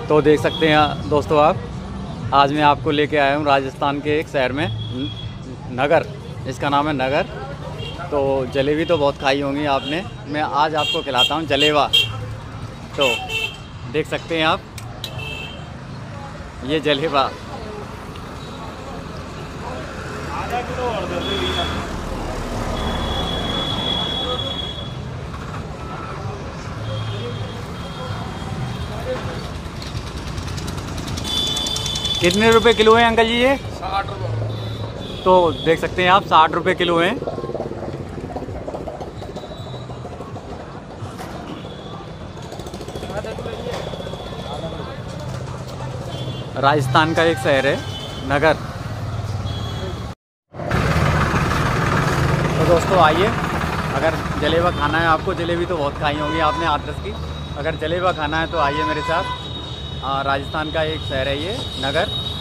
तो देख सकते हैं दोस्तों आप, आज मैं आपको लेके आया हूँ राजस्थान के एक शहर में, नगर। इसका नाम है नगर। तो जलेबी तो बहुत खाई होंगी आपने, मैं आज आपको खिलाता हूँ जलेबा। तो देख सकते हैं आप, ये जलेबा। आधा किलो और दे दे। कितने रुपए किलो है अंकल जी ये? 60 रुपये। तो देख सकते हैं आप, 60 रुपये किलो हैं। राजस्थान का एक शहर है नगर। तो दोस्तों आइए, अगर जलेबा खाना है आपको, जलेबी तो बहुत खाई होंगी आपने हाथरस की, अगर जलेबा खाना है तो आइए मेरे साथ। राजस्थान का एक शहर है ये नगर।